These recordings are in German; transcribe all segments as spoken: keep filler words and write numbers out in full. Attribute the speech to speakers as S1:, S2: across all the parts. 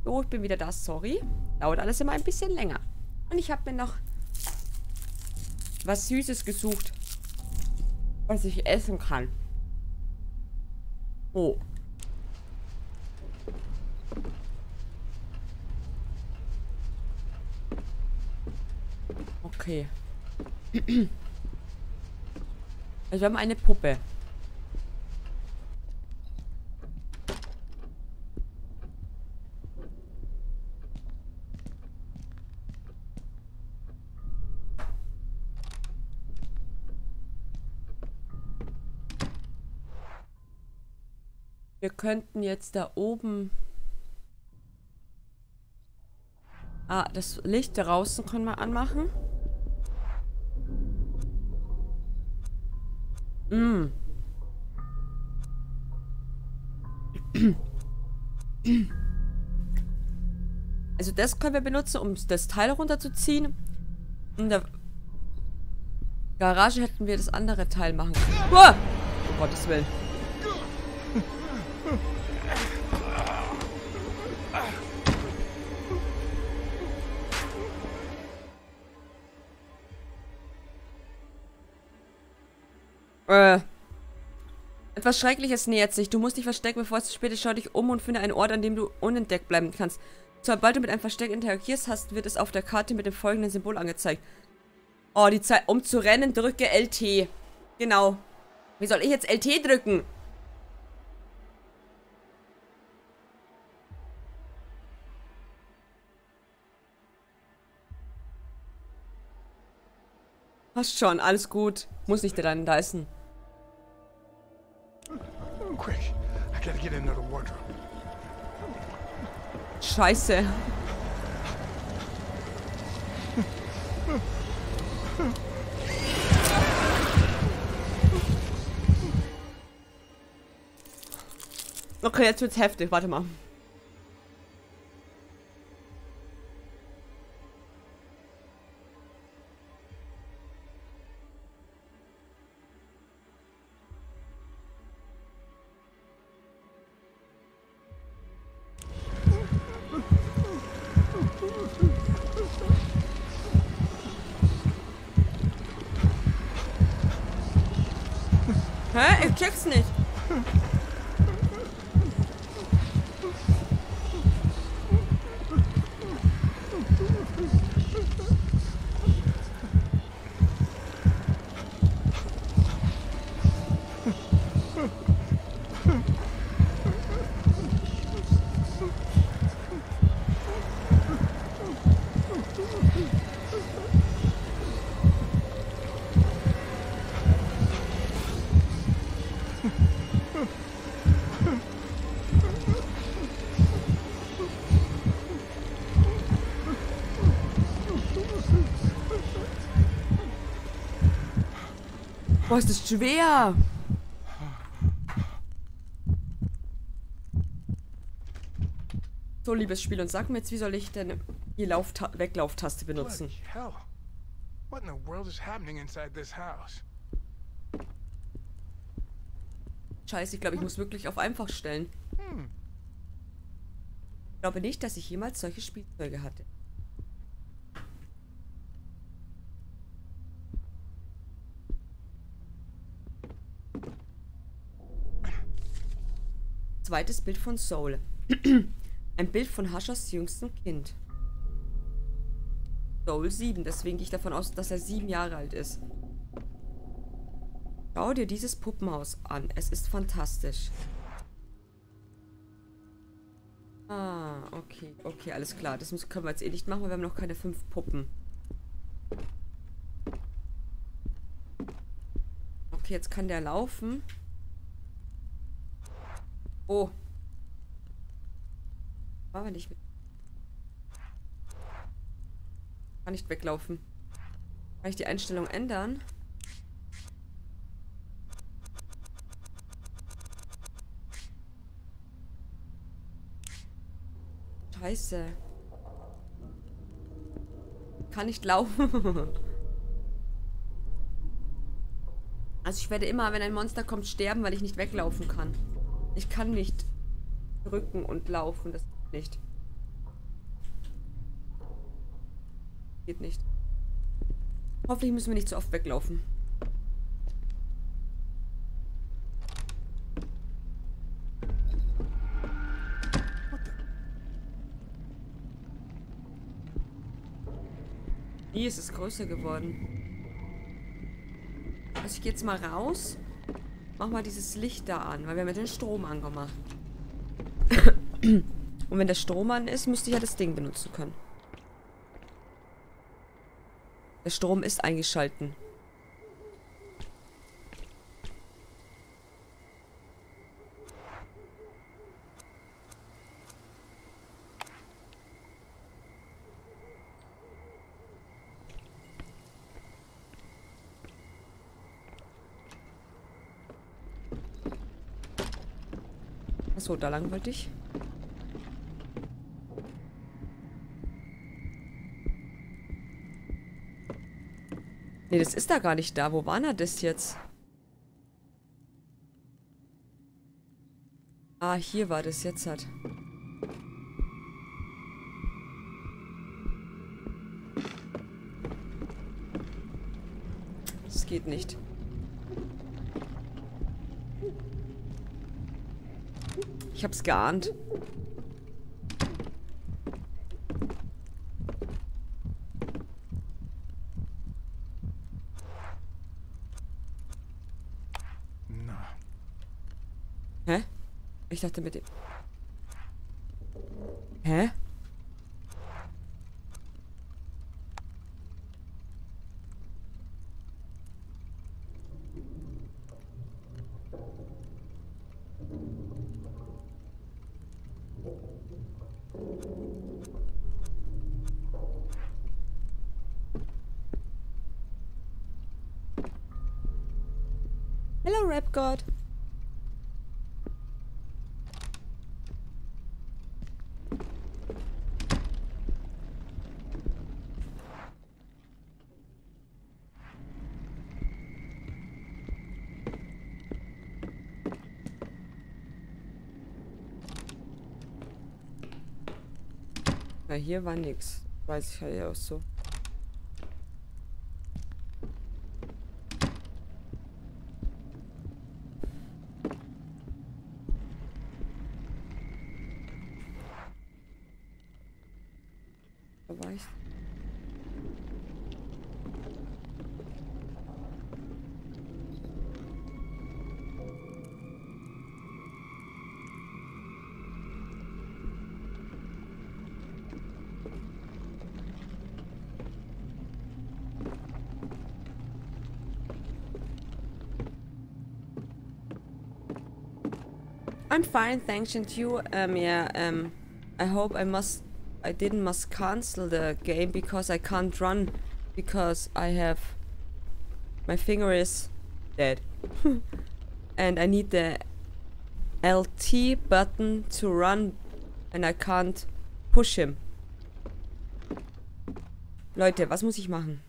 S1: Oh, ich bin wieder da, sorry. Dauert alles immer ein bisschen länger. Und ich habe mir noch was Süßes gesucht, was ich essen kann. Oh. Okay. Also wir haben eine Puppe. Wir könnten jetzt da oben... Ah, das Licht draußen können wir anmachen. Mm. Also das können wir benutzen, um das Teil runterzuziehen. In der Garage hätten wir das andere Teil machen können. Oh, um Gottes Willen. Äh. Etwas Schreckliches nähert sich. Du musst dich verstecken, bevor es zu spät ist. Schau dich um und finde einen Ort, an dem du unentdeckt bleiben kannst. Sobald du mit einem Versteck interagierst hast, wird es auf der Karte mit dem folgenden Symbol angezeigt. Oh, die Zeit. Um zu rennen, drücke L T. Genau. Wie soll ich jetzt L T drücken? Passt schon, alles gut. Muss nicht dran, da ist ein.
S2: Quick, I gotta get another wardrobe.
S1: Scheiße. Okay, jetzt wird's heftig. Warte mal. Hä? Ich check's nicht. Boah, ist das schwer. So, liebes Spiel, und sag mir jetzt, wie soll ich denn die Laufta- Weglauftaste benutzen?
S2: Bloody hell. What in the world is happening inside this house?
S1: Scheiße, ich glaube, ich muss wirklich auf einfach stellen.
S2: Hmm.
S1: Ich glaube nicht, dass ich jemals solche Spielzeuge hatte. Zweites Bild von Soul. Ein Bild von Hashas jüngstem Kind. Soul sieben, deswegen gehe ich davon aus, dass er sieben Jahre alt ist. Schau dir dieses Puppenhaus an. Es ist fantastisch. Ah, okay. Okay, alles klar. Das müssen, können wir jetzt eh nicht machen, weil wir haben noch keine fünf Puppen. Okay, jetzt kann der laufen. Oh. War aber nicht mit. Kann nicht weglaufen. Kann ich die Einstellung ändern? Scheiße. Kann nicht laufen. Also ich werde immer, wenn ein Monster kommt, sterben, weil ich nicht weglaufen kann. Ich kann nicht drücken und laufen. Das geht nicht. Geht nicht. Hoffentlich müssen wir nicht so oft weglaufen. Wie ist es größer geworden? Also ich gehe jetzt mal raus. Mach mal dieses Licht da an, weil wir haben ja den Strom angemacht. Und wenn der Strom an ist, müsste ich ja das Ding benutzen können. Der Strom ist eingeschalten. Achso, da lang wollte ich. Nee, das ist da gar nicht da. Wo war denn das jetzt? Ah, hier war das jetzt halt. Das geht nicht. Ich hab's geahnt. Hä? Ich dachte mit dem... Hä? Hello, Rap God. Na, hier war nix. Weiß ich halt ja auch so. Da war ich. I'm fine, thanks, and you? Um, yeah, um, I hope I must, I didn't must cancel the game because I can't run because I have, my finger is dead. And I need the L T button to run and I can't push him. Leute, was muss ich machen?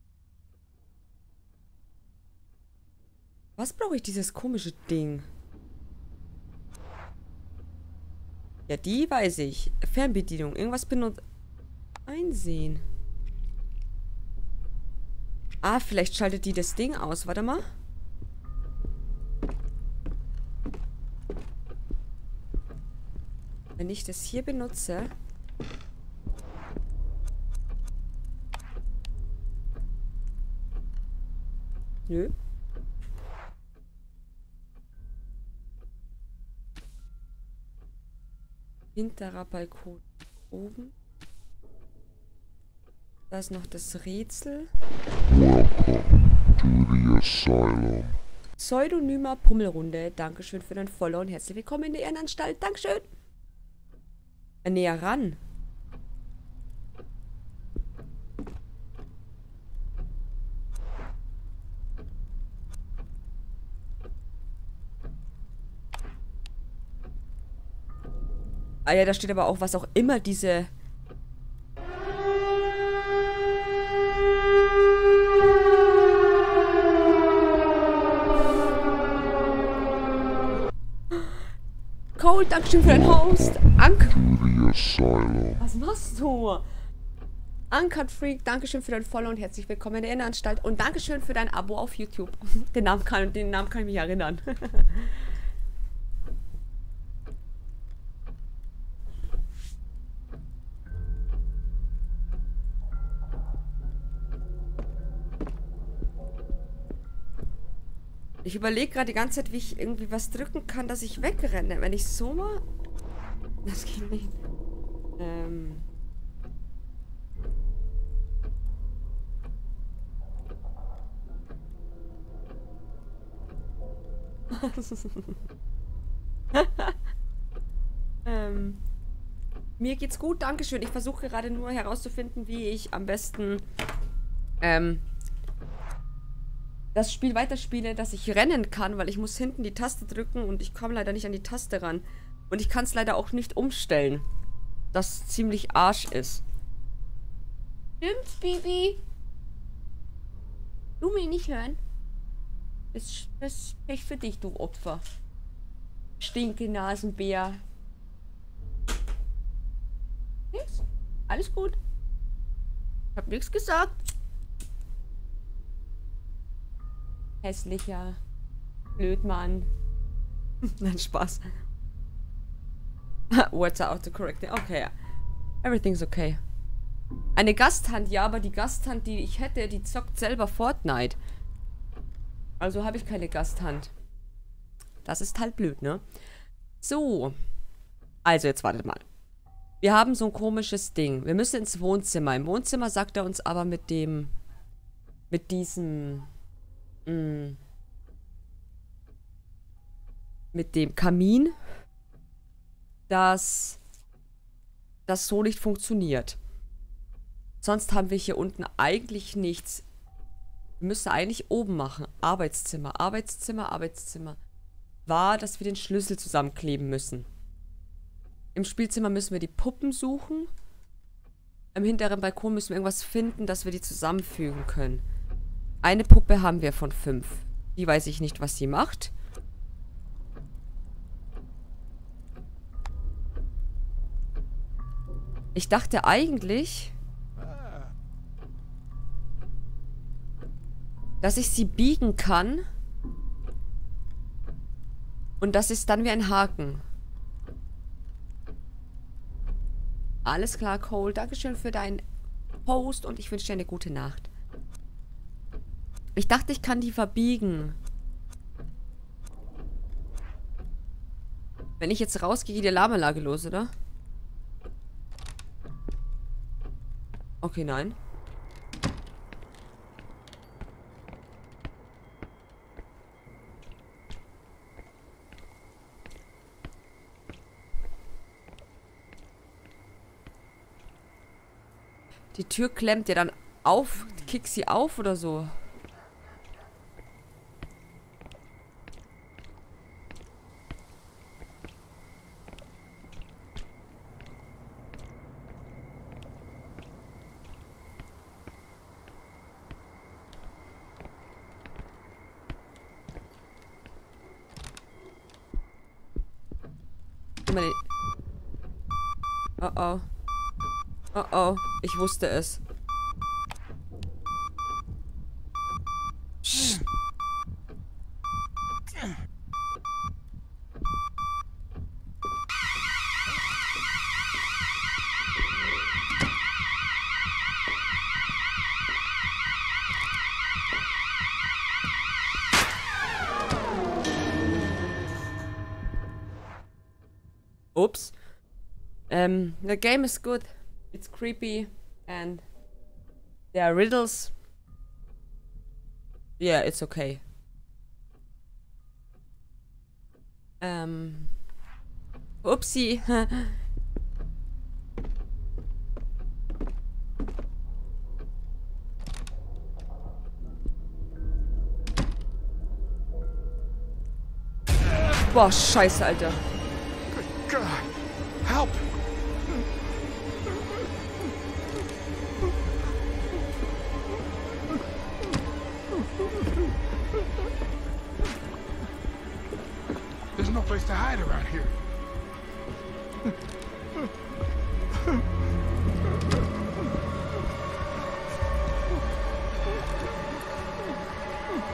S1: Was brauche ich dieses komische Ding? Ja, die weiß ich. Fernbedienung. Irgendwas benutzt. Einsehen. Ah, vielleicht schaltet die das Ding aus. Warte mal. Wenn ich das hier benutze. Nö. Hinterer Balkon oben. Da ist noch das Rätsel. Pseudonymer Pummelrunde. Dankeschön für dein Follow und herzlich willkommen in der Ehrenanstalt. Dankeschön. Äh, näher ran. Ah ja, da steht aber auch, was auch immer diese... Cole, Dankeschön für dein Host. Anke. Was machst du? Uncut Freak, Dankeschön für dein Follow und herzlich willkommen in der Innenanstalt. Und Dankeschön für dein Abo auf YouTube. Den Namen kann, den Namen kann ich mich erinnern. Ich überlege gerade die ganze Zeit, wie ich irgendwie was drücken kann, dass ich wegrenne. Wenn ich so mal... Das geht nicht. Ähm... ähm... Mir geht's gut, dankeschön. Ich versuche gerade nur herauszufinden, wie ich am besten... Ähm... das Spiel weiterspiele, dass ich rennen kann, weil ich muss hinten die Taste drücken und ich komme leider nicht an die Taste ran. Und ich kann es leider auch nicht umstellen. Das ziemlich Arsch ist. Stimmt's, Bibi? Du mich nicht hören? Das, das ist Pech für dich, du Opfer. Stinkenasenbär. Nix? Alles gut. Ich hab nichts gesagt. Hässlicher Blödmann. Nein, Spaß. Words are autocorrect. Okay. Everything's okay. Eine Gasthand, ja, aber die Gasthand, die ich hätte, die zockt selber Fortnite. Also habe ich keine Gasthand. Das ist halt blöd, ne? So. Also, jetzt wartet mal. Wir haben so ein komisches Ding. Wir müssen ins Wohnzimmer. Im Wohnzimmer sagt er uns aber mit dem... Mit diesem... mit dem Kamin, dass das so nicht funktioniert. Sonst haben wir hier unten eigentlich nichts. Wir müssen eigentlich oben machen. Arbeitszimmer, Arbeitszimmer, Arbeitszimmer. War, dass wir den Schlüssel zusammenkleben müssen. Im Spielzimmer müssen wir die Puppen suchen. Im hinteren Balkon müssen wir irgendwas finden, dass wir die zusammenfügen können. Eine Puppe haben wir von fünf. Die weiß ich nicht, was sie macht. Ich dachte eigentlich, dass ich sie biegen kann. Und das ist dann wie ein Haken. Alles klar, Cole. Dankeschön für deinen Post und ich wünsche dir eine gute Nacht. Ich dachte, ich kann die verbiegen. Wenn ich jetzt rausgehe, geht die Alarmanlage los, oder? Okay, nein. Die Tür klemmt ja dann auf. Kick sie auf oder so. Oh oh. Oh oh. Ich wusste es. Psst. Oops. Um, the game is good. It's creepy and there are riddles. Yeah, it's okay. Um. Oopsie. Boah, scheiße, Alter.
S2: God, help! There's no place to hide around here.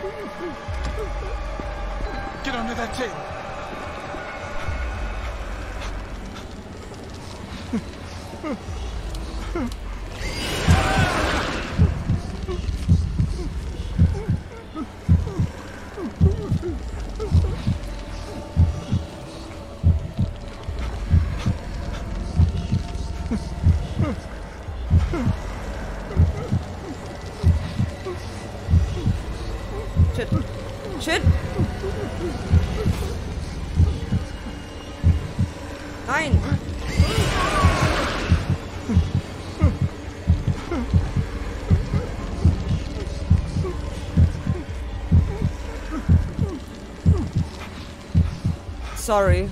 S2: Get under that table.
S1: Shit. Shit. Nein. Sorry.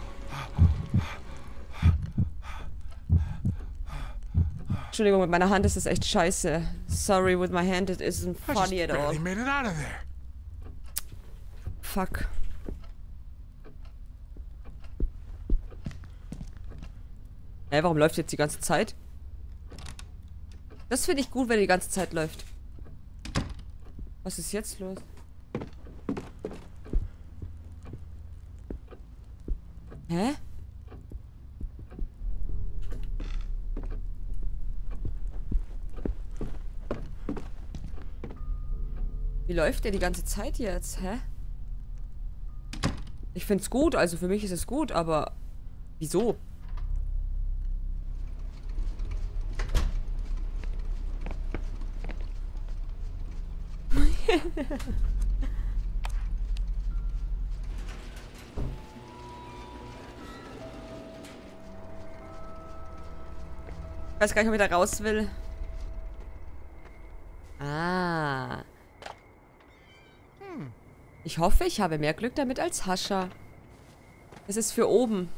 S1: Entschuldigung, mit meiner Hand ist das echt scheiße. Sorry, with my hand it isn't
S2: I just
S1: funny at all.
S2: barely made it out of there.
S1: Fuck. Hä, warum läuft jetzt die ganze Zeit? Das finde ich gut, wenn die ganze Zeit läuft. Was ist jetzt los? Hä? Wie läuft der die ganze Zeit jetzt? Hä? Ich find's gut, also für mich ist es gut, aber wieso? Ich weiß gar nicht, ob ich da raus will. Ah. Ich hoffe, ich habe mehr Glück damit als Hascha. Es ist für oben.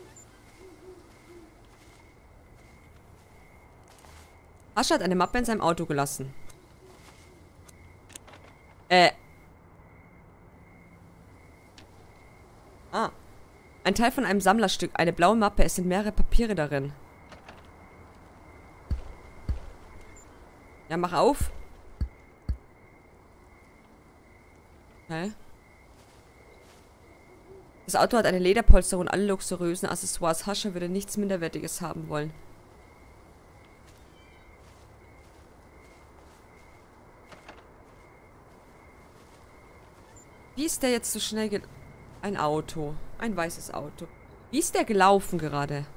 S1: Hascha hat eine Mappe in seinem Auto gelassen. Äh. Ah. Ein Teil von einem Sammlerstück. Eine blaue Mappe. Es sind mehrere Papiere darin. Ja, mach auf. Hä? Das Auto hat eine Lederpolsterung und alle luxuriösen Accessoires. Hascha würde nichts Minderwertiges haben wollen. Wie ist der jetzt so schnell gel... Ein Auto. Ein weißes Auto. Wie ist der gelaufen gerade?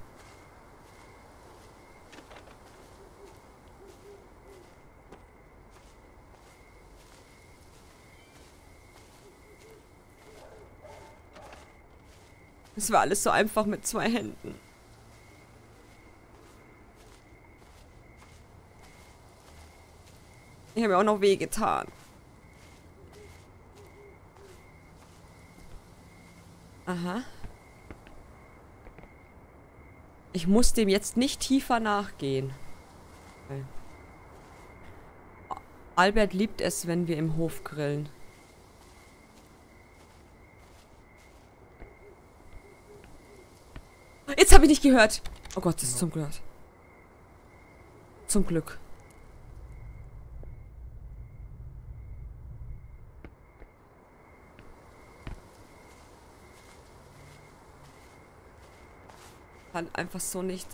S1: Das war alles so einfach mit zwei Händen. Ich habe mir auch noch wehgetan. Aha. Ich muss dem jetzt nicht tiefer nachgehen. Okay. Albert liebt es, wenn wir im Hof grillen. Jetzt habe ich nicht gehört. Oh Gott, das ist zum Glück. Zum Glück. Kann einfach so nicht.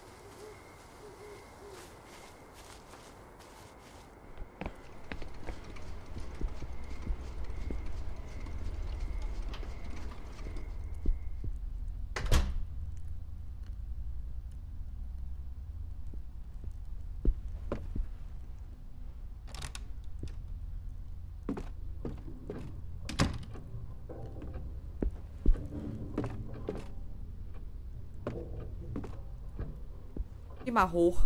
S1: Geh mal hoch.